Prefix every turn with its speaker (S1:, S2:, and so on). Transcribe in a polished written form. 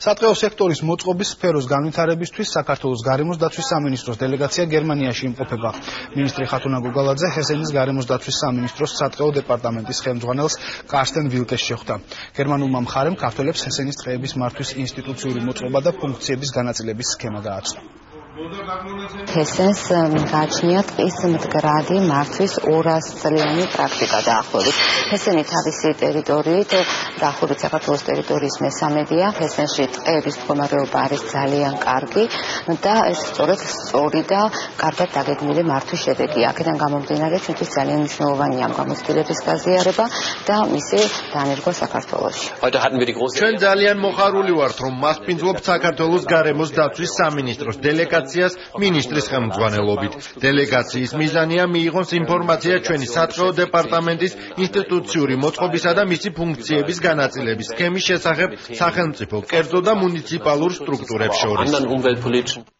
S1: სატყეო სექტორის მოწყობის სფეროს განვითარებისთვის საქართველოს გარემოს დაცვის სამინისტროს დელეგაცია გერმანიაში იმყოფება. მინისტრი ხათუნა გუგალაძე ჰესენის გარემოს დაცვის სამინისტროს სატყეო დეპარტამენტის ხელმძღვანელს კარსტენ ვილკეს შეხვდა. გერმანულმა მხარემ ქართველებს ჰესენის ტყეების მართვის ინსტიტუციური მოწყობა და ფუნქციების განაწილების სქემა გააცნო.
S2: ჰესენს გააჩნია ტყის მდგრადი მართვის 200 წლიანი პრაქტიკა დაახლოებით. ჰესენი თავისი ტერიტორიით დაახლოებით საქართველოს ტერიტორიის მესამედია. ჰესენში ტყეების მდგომარეობა არის ძალიან კარგი და ეს სწორი და კარგად დაგეგმილი მართვის შედეგია. აქედან გამომდინარე ჩვენთვის ძალიან მნიშვნელოვანია ამ გამოცდილების გაზიარება და მისი დანერგვა საქართველოში.
S3: ჩვენ ძალიან მოხარული ვართ, რომ მასპინძლობთ საქართველოს გარემოს დაცვის სამინისტროს დელეგაციას მინისტრის ხელმძღვანელობით. დელეგაციის მიზანია მიიღოს ინფორმაცია ჩვენი სატყეო დეპარტამენტის ინსტიტუციური მოწყობისა და მისი ფუნქციების განაწილების სქემის შესახებ სახელმწიფო, კერძო და მუნიციპალურ სტრუქტურებს შორის.